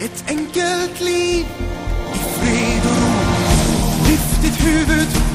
Ett enkelt liv i fred och ro. Lyft ditt huvud